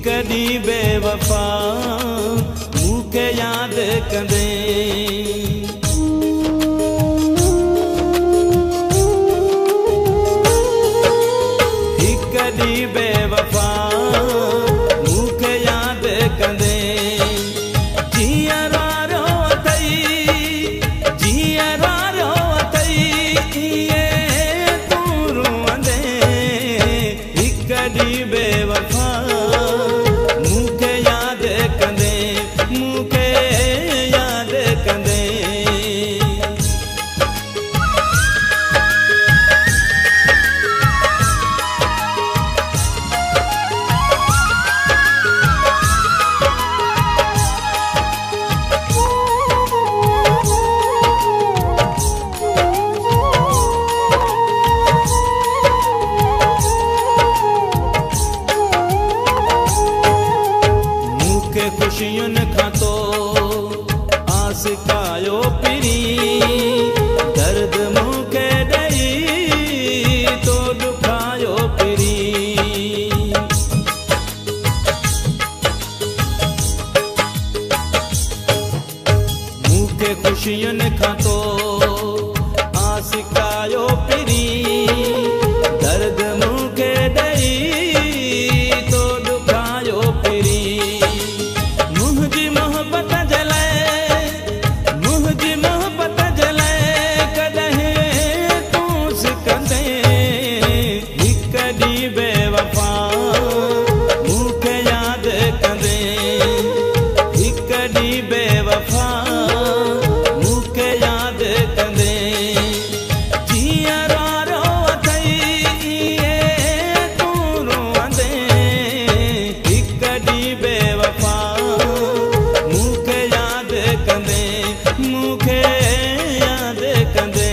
कदी बेवफा मूंखे याद कंदे कदी बेवफा मूंखे याद कंदे जियरा रो अथई ये तू रोंदे कदी बेवफा मूंखे याद कंदे मूंखे याद कंदे खुशियुन खां तो आस कायो पिरी दर्द मूंखे ॾेई तो दुखायो पिरी मूंखे खुशियुन खां तो आस कायो पिरी दर्द मूंखे ॾेई तो दुखायो पिरी मुंहिंजी मोहब्बत जलाए कॾहिं तूं सिकंदे कॾहिं बेवफा मूंखे याद कंदे कॾहिं बेवफा मूंखे याद कंदे जियरा रो अथई ये तू रोंदे कॾहिं बेवफा मूंखे याद कंदे मूंखे याद कंदे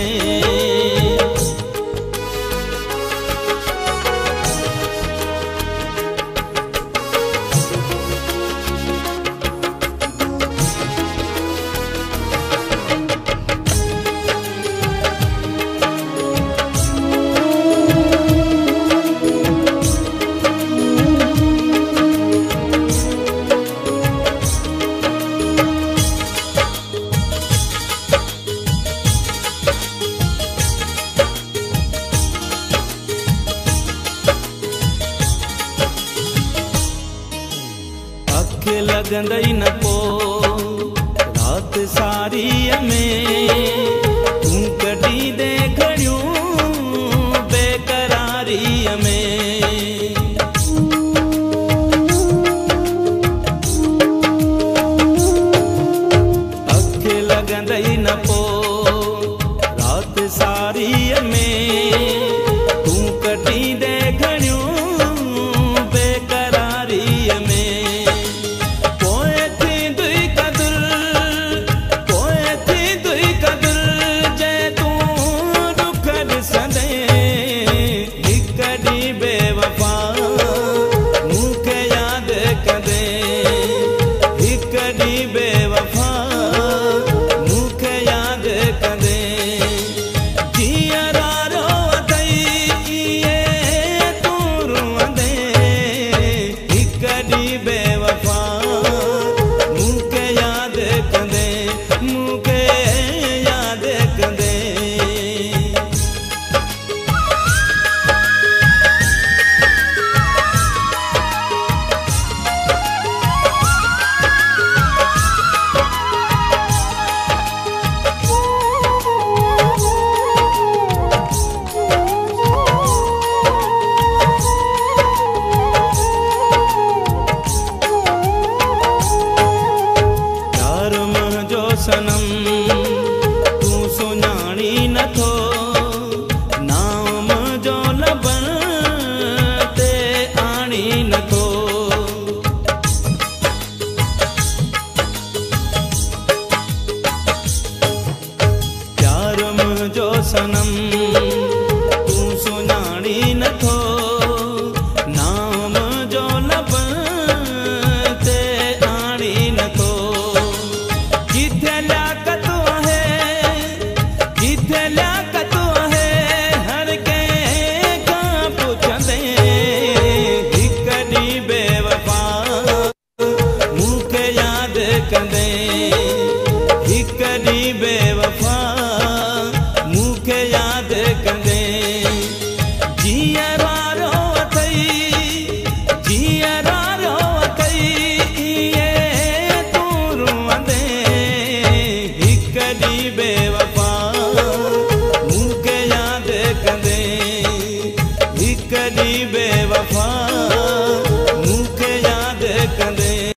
लगंदई न को रात सारी में